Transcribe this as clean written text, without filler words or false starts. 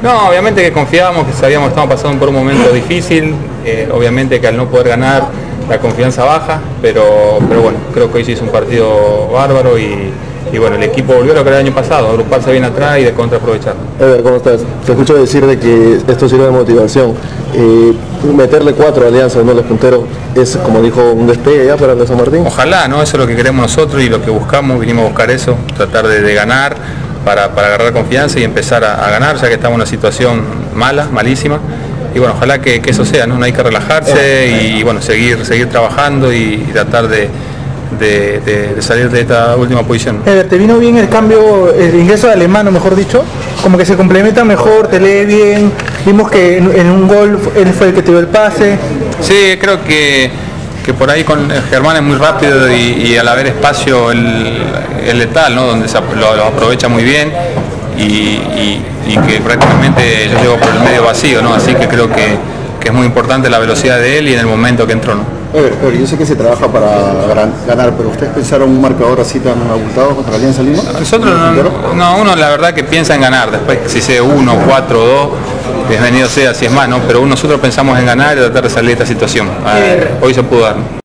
No, obviamente que confiábamos, que sabíamos que estábamos pasando por un momento difícil, obviamente que al no poder ganar la confianza baja, pero bueno, creo que hoy se hizo un partido bárbaro y bueno, el equipo volvió a lo que era el año pasado, agruparse bien atrás y de contraaprovechar. Ever, ¿cómo estás? Te escucho decir de que esto sirve de motivación. Meterle 4 alianzas, ¿no? Los punteros es, como dijo, un despegue ya para el de San Martín. Ojalá, ¿no? Eso es lo que queremos nosotros y lo que buscamos, vinimos a buscar eso, tratar de ganar para agarrar confianza y empezar a ganar, ya que estamos en una situación mala, malísima. Y bueno, ojalá que eso sea, ¿no? No hay que relajarse y bueno, seguir trabajando y tratar de salir de esta última posición. Ever, ¿te vino bien el cambio, el ingreso de Alemano, mejor dicho? Como que se complementa mejor, te lee bien, vimos que en un gol él fue el que te dio el pase. Sí, creo que por ahí con Germán es muy rápido y al haber espacio el letal, ¿no? Donde lo aprovecha muy bien y que prácticamente yo llego por el medio vacío, ¿no? Así que creo que es muy importante la velocidad de él y en el momento que entró, ¿no? Yo sé que se trabaja para ganar, pero ¿ustedes pensaron un marcador así tan abultado contra la Alianza Lima? Nosotros no, uno la verdad que piensa en ganar, después si sea 1, 4, 2, bienvenido sea si es más, ¿no? Pero nosotros pensamos en ganar y tratar de salir de esta situación. Hoy se pudo dar, ¿no?